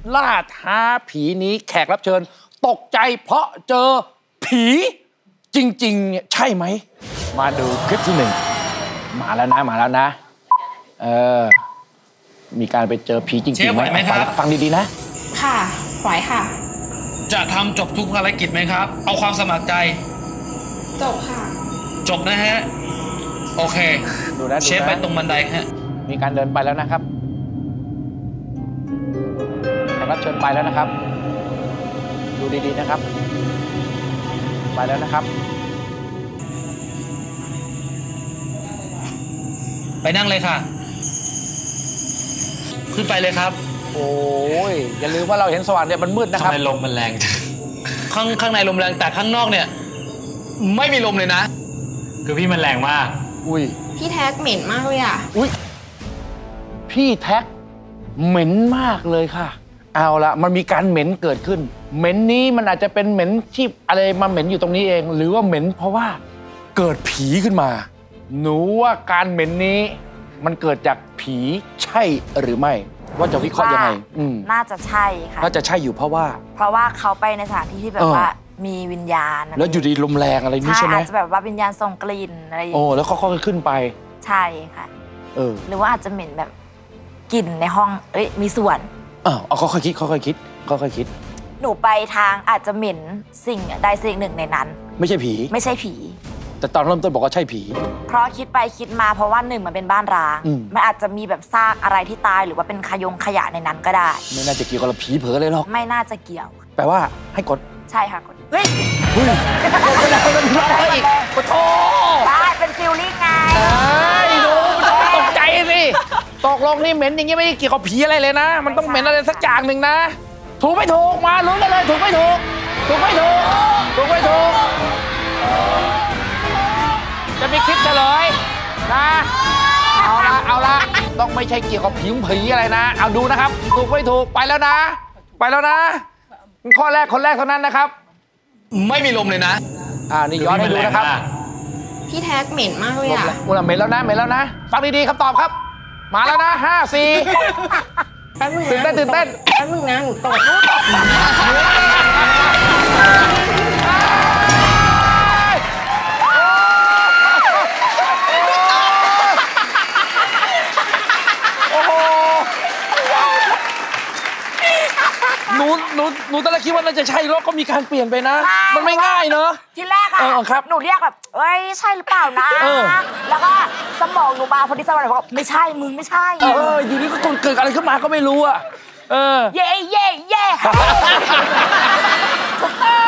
ล่าท้าผีนี้แขกรับเชิญตกใจเพราะเจอผีจริงๆเนี่ยใช่ไหมมาดูคลิปที่ 1มาแล้วนะมีการไปเจอผีจริงๆไหมครับฟังดีๆนะค่ะไหวค่ะจะทำจบทุกภารกิจไหมครับเอาความสมัครใจจบค่ะจบนะฮะโอเคดูนะเชฟไปตรงบันไดฮะมีการเดินไปแล้วนะครับแขกรับเชิญไปแล้วนะครับดูดีๆนะครับไปแล้วนะครับไปนั่งเลยค่ะขึ้นไปเลยครับโอ้ยอย่าลืมว่าเราเห็นสว่างเนี่ยมันมืดนะครับทำไมลมมันแรงข้างในลมแรงแต่ข้างนอกเนี่ยไม่มีลมเลยนะคือพี่มันแรงมากอุ้ยพี่แท็กเหม็นมากเลยอ่ะอุ้ยพี่แท็กเหม็นมากเลยค่ะเอาละมันมีการเหม็นเกิดขึ้นเหม็นนี้มันอาจจะเป็นเหม็นที่อะไรมาเหม็นอยู่ตรงนี้เองหรือว่าเหม็นเพราะว่าเกิดผีขึ้นมาหนูว่าการเหม็นนี้มันเกิดจากผีใช่หรือไม่ว่าจะวิเคราะห์ยังไงน่าจะใช่ค่ะน่าจะใช่อยู่เพราะว่าเขาไปในสถานที่ที่แบบว่ามีวิญญาณแล้วอยู่ดีลมแรงอะไรนี่ใช่ไหมอาจจะแบบว่าวิญญาณส่งกลิ่นอะไรอย่างนี้แล้วเขาขึ้นไปใช่ค่ะหรือว่าอาจจะเหม็นแบบกลิ่นในห้องมีส่วนเขาค่อยคิดหนูไปทางอาจจะเหม็นสิ่งใดสิ่งหนึ่งในนั้นไม่ใช่ผีแต่ตอนเริ่มต้นบอกว่าใช่ผีเพราะคิดไปคิดมาเพราะว่า1มันเป็นบ้านร้างมันอาจจะมีแบบซากอะไรที่ตายหรือว่าเป็นขยะในนั้นก็ได้ไม่น่าจะเกี่ยวกับผีเผลอเลยหรอกไม่น่าจะเกี่ยวแปลว่าให้กดใช่ค่ะกดเฮ้ยไม่ได้อีกขอโทษได้เป็นฟิลลิ่งไงดูมันตกใจสิตกลงนี่เหม็นอย่างงี้ไม่เกี่ยวกับผีอะไรเลยนะมันต้องเหม็นอะไรสักอย่างหนึ่งนะถูกไม่ถูกมาลุ้นกันเลยถูกไม่ถูกจะมีคลิปเฉลยนะเอาละต้องไม่ใช่เกี่ยวกับผีอะไรนะเอาดูนะครับถูกไม่ถูกไปแล้วนะข้อแรกคนแรกเท่านั้นนะครับไม่มีลมเลยนะนี่ย้อนให้ดูนะครับพี่แท็กเหม็นมากเลยเหม็นแล้วนะฟังดีๆคำตอบครับมาแล้วนะ5-4ตื่นเต้นแป๊บนึงนะหนูตกหนูตอนแรกคิดว่าน่าจะใช่แล้วก็มีการเปลี่ยนไปนะมันไม่ง่ายเนอะทีแรกครับหนูเรียกแบบใช่หรือเปล่านะแล้วก็สมองหนูมาพอดีสมองบอกไม่ใช่มึงไม่ใช่อยู่นี่ก็เกิดอะไรขึ้นมาก็ไม่รู้อะเย่ถูกต้อง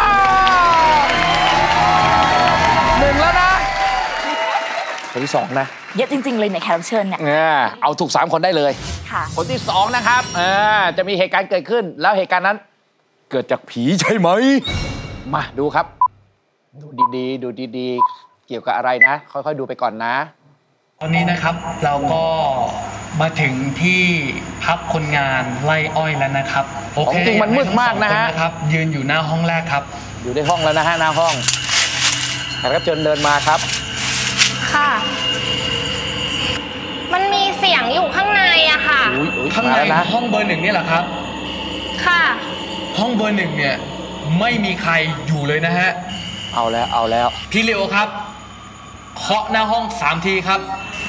1แล้วนะคนที่2นะเยอะจริงๆเลยในแขกรับเชิญเนี่ยเอาถูก3คนได้เลยคนที่2นะครับจะมีเหตุการณ์เกิดขึ้นแล้วเหตุการณ์นั้นเกิดจากผีใช่ไหมมาดูครับดูดีๆเกี่ยวกับอะไรนะค่อยๆดูไปก่อนนะตอนนี้นะครับเราก็มาถึงที่พักคนงานไร่อ้อยแล้วนะครับโอเคจริงมันมืดมากนะฮะยืนอยู่หน้าห้องแรกครับอยู่ในห้องแล้วนะฮะหน้าห้องแขกรับเชิญเดินมาครับค่ะมันมีเสียงอยู่ข้างในอะค่ะข้างในห้องเบอร์ 1นี่แหละครับค่ะห้องเบอร์ 1เนี่ยไม่มีใครอยู่เลยนะฮะเอาแล้วพี่เลโอครับเคาะหน้าห้อง3 ทีครับ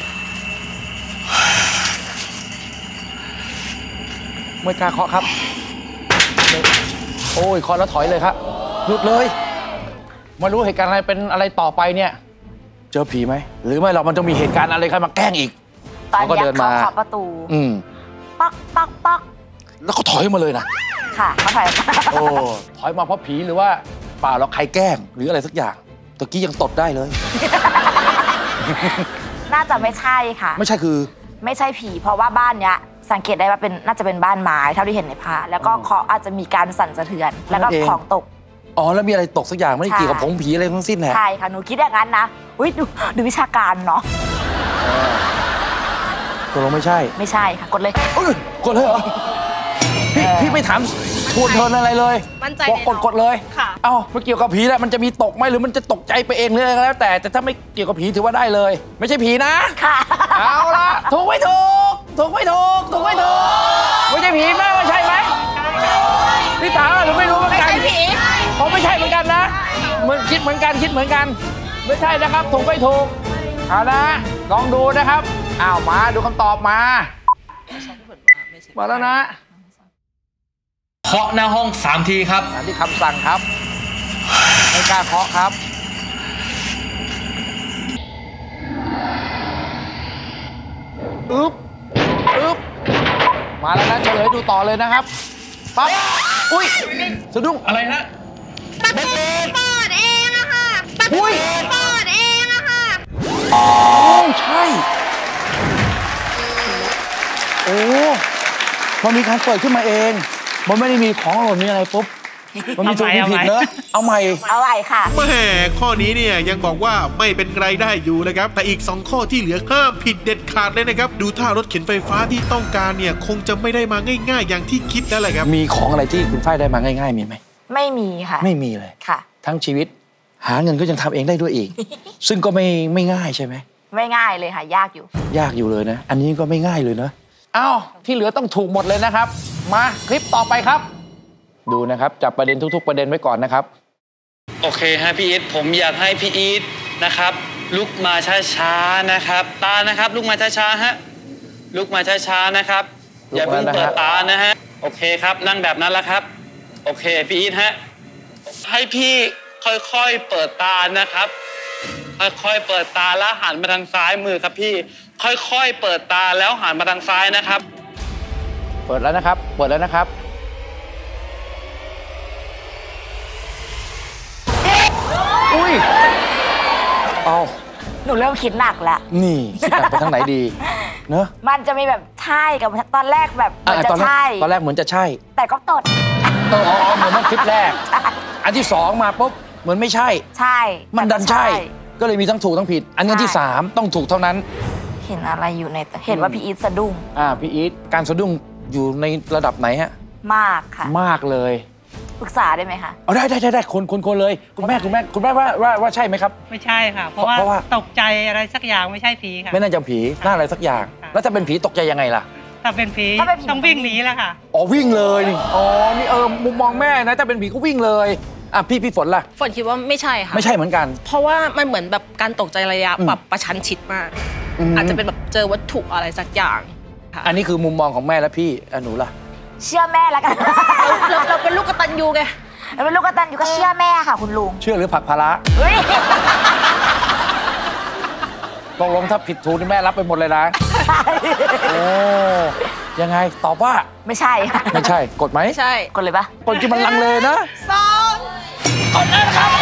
ไม่กล้าเคาะครับโอ้ยเคาะแล้วถอยเลยครับหยุดเลยมารู้เหตุการณ์อะไรเป็นอะไรต่อไปเนี่ยเจอผีไหมหรือไม่เรามันจะมีเหตุการณ์อะไรใครมาแกล้งอีกเขาก็เดินมาเคาะประตูปักแล้วก็ถอยมาเลยนะค่ะเขาถอยถอยมาเพราะผีหรือว่าเปล่าเราใครแกล้งหรืออะไรสักอย่างตะกี้ยังตดได้เลยน่าจะไม่ใช่ค่ะไม่ใช่คือไม่ใช่ผีเพราะว่าบ้านเนี้ยสังเกตได้ว่าน่าจะเป็นบ้านไม้เท่าที่เห็นในภาพแล้วก็เคาะอาจจะมีการสั่นสะเทือนแล้วก็ของตกแล้วมีอะไรตกสักอย่างไม่ได้เกี่ยวกับผงผีอะไรทั้งสิ้นแหละใช่ค่ะหนูคิดอย่างนั้นนะดูวิชาการเนาะตกลงไม่ใช่ค่ะกดเลยกดเลยเหรอพี่ไม่ถามทวนเทินอะไรเลยบอกกดเลยไม่เกี่ยวกับผีแล้วมันจะมีตกไหมหรือมันจะตกใจไปเองเลยก็แล้วแต่ถ้าไม่เกี่ยวกับผีถือว่าได้เลยไม่ใช่ผีนะค่ะเอาละถูกไม่ถูกไม่ใช่ผีแม่ว่าใช่ไหมถามหนูไม่รู้เหมือนกันไม่ใช่ผีผมไม่ใช่เหมือนกันนะเหมือนคิดเหมือนกันไม่ใช่นะครับถูกไม่ถูกเอานะลองดูนะครับอ้าวมาดูคำตอบมาแล้วนะเคาะหน้าห้อง3 ทีครับอันที่คำสั่งครับไม่กล้าเคาะครับอึ๊บมาแล้วนะเฉลยดูต่อเลยนะครับปั๊บอุ้ยสะดุ้งอะไรฮะประตูเปิดเองอะค่ะประตูอุ้ยเปิดเองอะค่ะโอ้ใช่โอ้มันมีการเปิดขึ้นมาเองมันไม่ได้มีของหล่นมีอะไรปุ๊บมันมีถูกมีผิดเนอะเอาใหม่เอาไหวค่ะแม่ข้อนี้เนี่ยยังบอกว่าไม่เป็นไรได้อยู่นะครับแต่อีก2ข้อที่เหลือห้ามผิดเด็ดขาดเลยนะครับดูท่ารถเข็นไฟฟ้าที่ต้องการเนี่ยคงจะไม่ได้มาง่ายๆอย่างที่คิดแล้วแหละครับมีของอะไรที่คุณฝ้ายได้มาง่ายๆมีไหมไม่มีค่ะไม่มีเลยค่ะทั้งชีวิตหาเงินก็ยังทำเองได้ด้วยอีก ซึ่งก็ไม่ง่ายใช่ไหมไม่ง่ายเลยค่ะ ยากอยู่ยากอยู่เลยนะ อันนี้ก็ไม่ง่ายเลยเนอะอ้าวที่เหลือต้องถูกหมดเลยนะครับ มาคลิปต่อไปครับ ดูนะครับจับประเด็นทุกๆประเด็นไว้ก่อนนะครับโอเคฮะพี่อีทผมอยากให้พี่อีทนะครับลุกมาช้าๆนะครับตานะครับลุกมาช้าๆฮะลุกมาช้าๆนะครับอย่าเพิ่งเปิดตานะฮะโอเคครับนั่งแบบนั้นแล้วครับโอเคพี่อีทฮะให้พี่ค่อยๆเปิดตานะครับค่อยๆเปิดตาแล้วหันมาทางซ้ายมือครับพี่ค่อยๆเปิดตาแล้วหันมาทางซ้ายนะครับเปิดแล้วนะครับ เปิดแล้วนะครับอุ้ยเอาหนูเริ่มคิดหนักแล้วนี่คิดหนักไปทางไหนดีเนอะมันจะมีแบบใช่กับตอนแรกแบบเหมือนจะตอนแรใช่กเหมือนจะใช่แต่ก็ตดเหมือนเมื่อคลิปแรก อันที่สองมาปุ๊บเหมือนไม่ใช่ใช่มันดันใช่ ก็เลยมีทั้งถูกทั้งผิด อันนี้ที่สามต้องถูกเท่านั้นเห็นอะไรอยู่ในเห็นว่าพี่อีทสะดุ้งพี่อีทการสะดุ้งอยู่ในระดับไหนฮะมากค่ะมากเลยปรึกษาได้ไหมคะเอาได้คนเลยคุณแม่ว่าใช่ไหมครับไม่ใช่ค่ะ เพราะเพราะว่าว่าตกใจอะไรสักอย่างไม่ใช่ผีค่ะไม่น่าจะผีหน้าอะไรสักอย่างค่ะแล้วถ้าเป็นผีตกใจยังไงล่ะถ้าเป็นผีต้องวิ่งหนีแล้วค่ะอ๋อวิ่งเลยนี่อ๋อนี่มุมมองแม่นะถ้าเป็นผีก็วิ่งเลยพี่ฝนล่ะฝนคิดว่าไม่ใช่ค่ะไม่ใช่เหมือนกันเพราะว่ามันเหมือนแบบการตกใจระยะแบบประชันชิดมาก อาจจะเป็นแบบเจอวัตถุอะไรสักอย่างค่ะอันนี้คือมุมมองของแม่และพี่หนูล่ะเชื่อแม่แล้วกันเราเป็นลูกกตัญญูไงเราเป็นลูกกตัญญูก็เชื่อแม่ค่ะคุณลุงเชื่อหรือผลักภาระเฮ้ยตกลงถ้าผิดถูกนี่แม่รับไปหมดเลยนะโอ้ยังไงตอบว่าไม่ใช่ค่ะไม่ใช่กดไหมใช่กดเลยปะกดที่มันลังเลนะ 2 กดแล้วนะครับ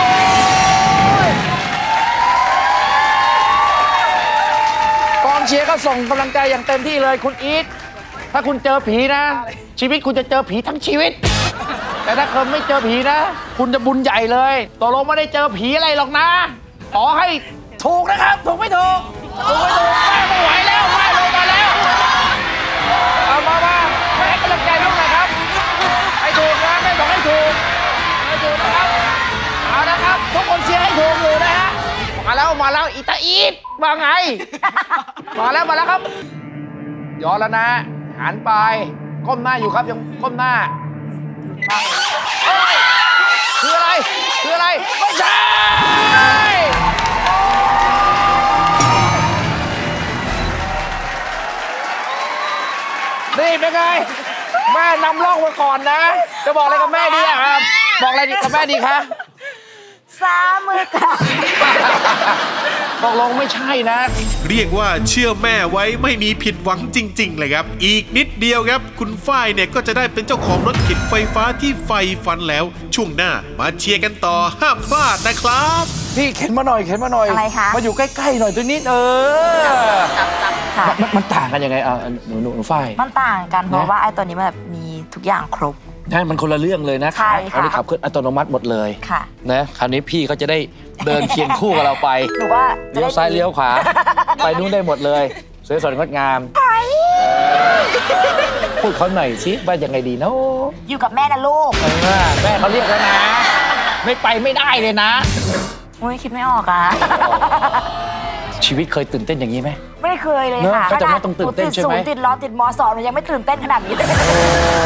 กองเชียร์ก็ส่งกำลังใจอย่างเต็มที่เลยคุณอีทถ้าคุณเจอผีนะ ชีวิตคุณจะเจอผีทั้งชีวิต แต่ถ้าเกิดไม่เจอผีนะ คุณจะบุญใหญ่เลยตกลงไม่ได้เจอผีอะไรหรอกนะขอให้ถูกนะครับถูกไม่ถูกแม่ไม่ไหวแล้วแม่ลงมาแล้วเอามาแม่ให้กำลังใจลูกหน่อยครับให้ถูกนะแม่บอกให้ถูกนะครับเอานะครับทุกคนเชียร์ให้ถูกอยู่นะฮะมาแล้วอีตาอีทว่าไง มาแล้วครับย้อนแล้วนะหันไปก้มหน้าอยู่ครับยังก้มหน้าคืออะไรไม่ใช่นี่เป็นไงแม่นำร่องมาก่อนนะจะบอกอะไรกับแม่ดีอะครับบอกอะไรกับแม่ดีคะ 3 มือค่ะตกลงไม่ใช่นะเรียกว่าเชื่อแม่ไว้ไม่มีผิดหวังจริงๆเลยครับอีกนิดเดียวครับคุณฝ้ายเนี่ยก็จะได้เป็นเจ้าของรถเข็นไฟฟ้าที่ใฝ่ฝันแล้วช่วงหน้ามาเชียร์กันต่อห้ามพลาดนะครับพี่เข็นมาหน่อยอะไรคะมาอยู่ใกล้ๆหน่อยตัวนิดค่ะมันต่างกันยังไงหนูฝ้ายมันต่างกันเพราะว่าไอ้ตัวนี้มันแบบมีทุกอย่างครบนั่นมันคนละเรื่องเลยนะใช่ค่ะอันนี้ขับเคลื่อนอัตโนมัติหมดเลยค่ะนะคราวนี้พี่เขาจะได้เดินเคียงคู่กับเราไปหนูว่าจะเลี้ยวซ้ายเลี้ยวขวา ไปนู่นได้หมดเลยสวยสดงดงามพูดเขาหน่อยสิว่ายังไงดีเนาะอยู่กับแม่นะลูกแม่เขาเรียกแล้วนะ ไม่ไปไม่ได้เลยนะอุ้ยคิดไม่ออกอ่ะชีวิตเคยตื่นเต้นอย่างนี้ไหมไม่เคยเลยเนอะค่ะก็จะไม่ต้องตื่นเต้นใช่ไหมติดศูนย์ติดล้อติดม.2หนูยังไม่ตื่นเต้นขนาดนี้เลยโอ้